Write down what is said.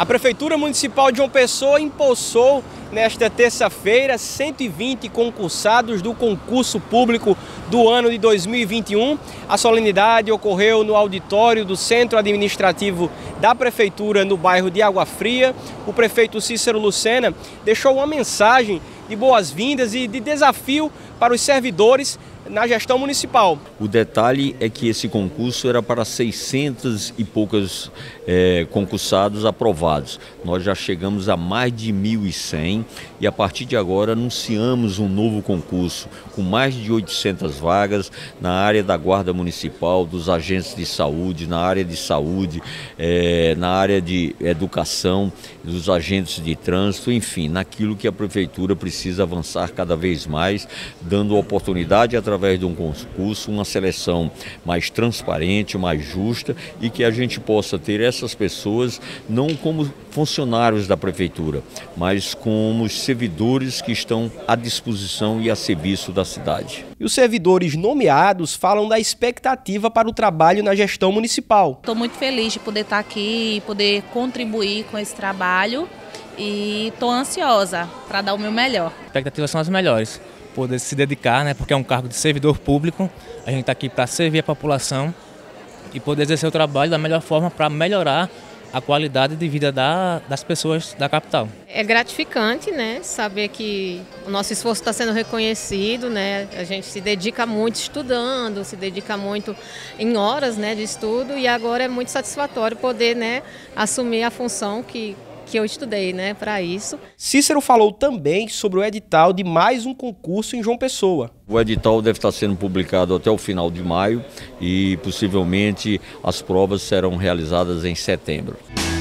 A Prefeitura Municipal de João Pessoa empossou nesta terça-feira 120 concursados do concurso público do ano de 2021. A solenidade ocorreu no auditório do Centro Administrativo da Prefeitura no bairro de Água Fria. O prefeito Cícero Lucena deixou uma mensagem de boas-vindas e de desafio para os servidores na gestão municipal. O detalhe é que esse concurso era para 600 e poucos concursados aprovados. Nós já chegamos a mais de 1.100 e a partir de agora anunciamos um novo concurso com mais de 800 vagas na área da Guarda Municipal, dos agentes de saúde, na área de saúde, na área de educação, dos agentes de trânsito, enfim, naquilo que a Prefeitura precisa avançar cada vez mais, dando oportunidade através de um concurso, uma seleção mais transparente, mais justa e que a gente possa ter essas pessoas não como funcionários da Prefeitura, mas como servidores que estão à disposição e a serviço da cidade. E os servidores nomeados falam da expectativa para o trabalho na gestão municipal. Estou muito feliz de poder estar aqui e poder contribuir com esse trabalho e estou ansiosa para dar o meu melhor. As expectativas são as melhores. Poder se dedicar, né, porque é um cargo de servidor público, a gente está aqui para servir a população e poder exercer o trabalho da melhor forma para melhorar a qualidade de vida das pessoas da capital. É gratificante, né, saber que o nosso esforço está sendo reconhecido, né, a gente se dedica muito estudando, se dedica muito em horas, né, de estudo e agora é muito satisfatório poder, né, assumir a função que eu estudei, né, para isso. Cícero falou também sobre o edital de mais um concurso em João Pessoa. O edital deve estar sendo publicado até o final de maio e possivelmente as provas serão realizadas em setembro.